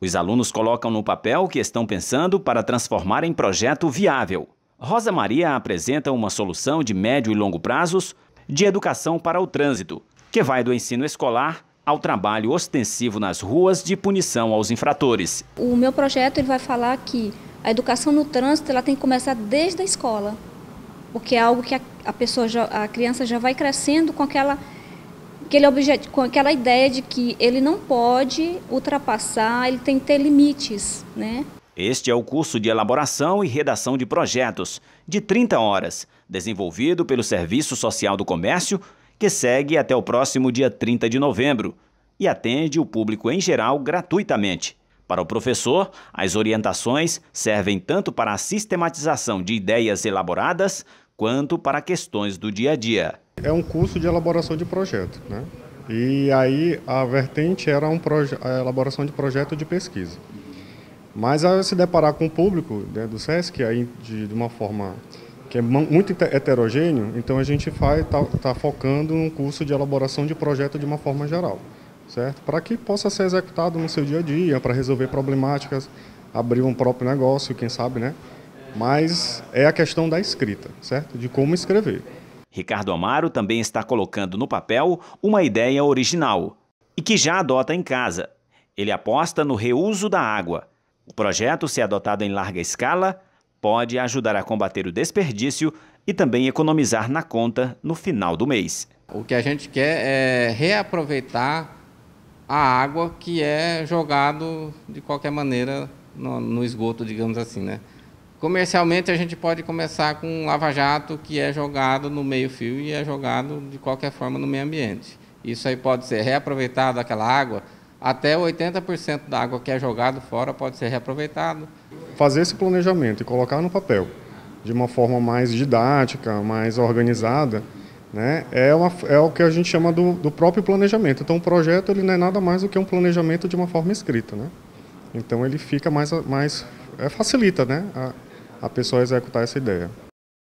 Os alunos colocam no papel o que estão pensando para transformar em projeto viável. Rosa Maria apresenta uma solução de médio e longo prazos de educação para o trânsito, que vai do ensino escolar ao trabalho ostensivo nas ruas de punição aos infratores. O meu projeto ele vai falar que a educação no trânsito ela tem que começar desde a escola, porque é algo que a criança já vai crescendo com com aquela ideia de que ele não pode ultrapassar, ele tem que ter limites, né? Este é o curso de elaboração e redação de projetos, de 30 horas, desenvolvido pelo Serviço Social do Comércio, que segue até o próximo dia 30 de novembro e atende o público em geral gratuitamente. Para o professor, as orientações servem tanto para a sistematização de ideias elaboradas, quanto para questões do dia a dia. É um curso de elaboração de projeto, né? E aí a vertente era a elaboração de projeto de pesquisa. Mas ao se deparar com o público, né, do SESC, aí de uma forma que é muito heterogêneo, então a gente tá focando num curso de elaboração de projeto de uma forma geral, certo? Para que possa ser executado no seu dia a dia, para resolver problemáticas, abrir um próprio negócio, quem sabe, né? Mas é a questão da escrita, certo? De como escrever. Ricardo Amaro também está colocando no papel uma ideia original e que já adota em casa. Ele aposta no reuso da água. O projeto, se adotado em larga escala, pode ajudar a combater o desperdício e também economizar na conta no final do mês. O que a gente quer é reaproveitar a água que é jogado de qualquer maneira no esgoto, digamos assim, né? Comercialmente a gente pode começar com um lava-jato que é jogado no meio-fio e é jogado de qualquer forma no meio ambiente. Isso aí pode ser reaproveitado, aquela água, até 80% da água que é jogado fora pode ser reaproveitado. Fazer esse planejamento e colocar no papel de uma forma mais didática, mais organizada, né, é o que a gente chama do próprio planejamento. Então o projeto ele não é nada mais do que um planejamento de uma forma escrita, né? Então ele fica facilita, né, a pessoa executar essa ideia.